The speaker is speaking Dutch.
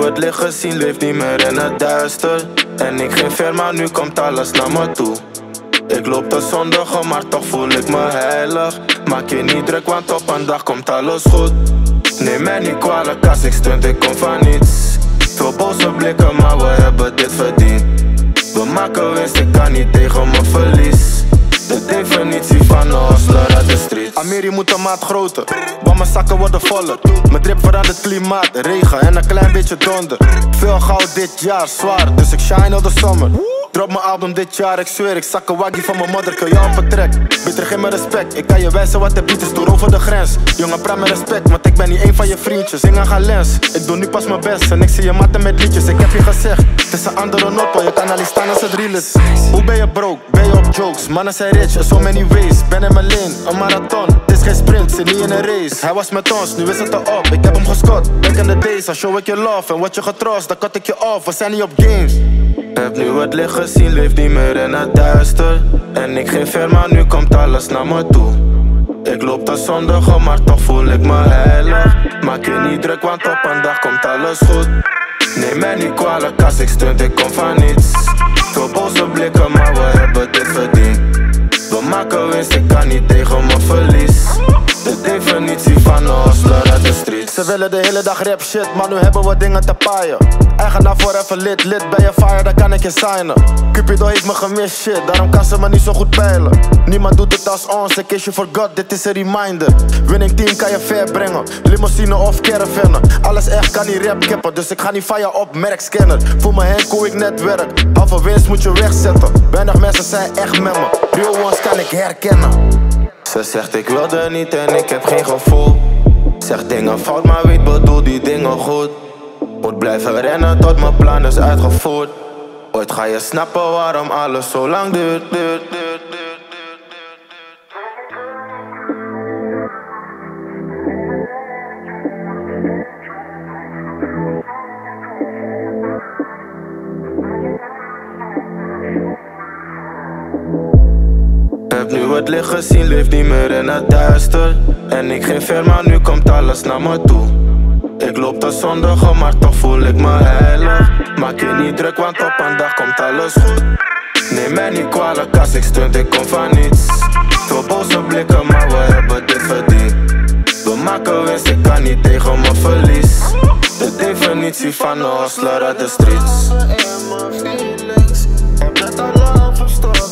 nu het licht gezien, leef niet meer in het duister. En ik ging ver, maar nu komt alles naar me toe. Ik loop te zondigen, maar toch voel ik me heilig. Maak je niet druk, want op een dag komt alles goed. Neem mij niet kwalijk als ik stunt, ik kom van niets. Veel boze blikken, maar we hebben dit verdiend. We maken winst, ik kan niet tegen mijn verlies. De definitie van een hustler uit de streets. Amiri moet een maat groter, want mijn zakken worden voller. Mijn drip verandert klimaat, regen en een klein beetje donder. Veel goud dit jaar, zwaar, dus ik shine al de zomer. Drop mijn album dit jaar, ik zweer, ik zak een waggie van mijn mother, kun je op een trek. Bitter geen meer respect, ik kan je wijzen wat de beat is, door over de grens. Jongen, praat met respect, want ik ben niet een van je vriendjes. Zing aan gaan lens, ik doe nu pas mijn best en ik zie je matten met liedjes. Ik heb je gezegd, het is een andere notto, je kan al niet staan als het real is. Hoe ben je broke, ben je op jokes, mannen zijn rich in so many ways. Ben in mijn lane, een marathon, het is geen sprint, zit niet in een race. Hij was met ons, nu is het erop, ik heb hem gescot. Back in the days, dan show ik je love en word je getroost, dan cut ik je off, we zijn niet op games. Heb nu het licht gezien, leef niet meer in het duister. En ik ging ver, maar nu komt alles naar me toe. Ik loop te zondigen, maar toch voel ik me heilig. Maak je niet druk, want op een dag komt alles goed. Neem mij niet kwalijk als ik stunt, ik kom van niets. Veel boze blikken, maar we hebben dit verdiend. We maken winst, ik kan niet tegen mijn verlies. De definitie van een hustler uit de streets. Ze willen de hele dag rap shit, maar nu hebben we dingen te paaien. Eigenaar voor even lid ben je fire, dan kan ik je signen. Cupido heeft me gemist shit, daarom kan ze me niet zo goed peilen. Niemand doet het als ons, in case you forgot, dit is een reminder. Winning team kan je ver brengen, limousine of caravan. Alles echt kan niet rap kippen, dus ik ga niet van je op merkscanner. Voel me Henk hoe ik net werk, halve winst moet je wegzetten. Weinig mensen zijn echt met me, real ones kan ik herkennen. Ze zegt ik wilde niet en ik heb geen gevoel. Zegt dingen fout, maar weet bedoel die dingen goed. Moet blijven rennen tot mijn plan is uitgevoerd. Ooit ga je snappen waarom alles zo lang duurt. Heb nu het licht gezien, leef niet meer in het duister. En ik ging ver, maar nu komt alles naar me toe. Ik loop te zondigen, maar toch voel ik me heilig. Maak je niet druk, want op een dag komt alles goed. Neem mij niet kwalijk als ik stunt, ik kom van niets. Veel boze blikken, maar we hebben dit verdiend. We maken winst, ik kan niet tegen mijn verlies. De definitie van een hustler uit de streets. Heb net al lang verstopt.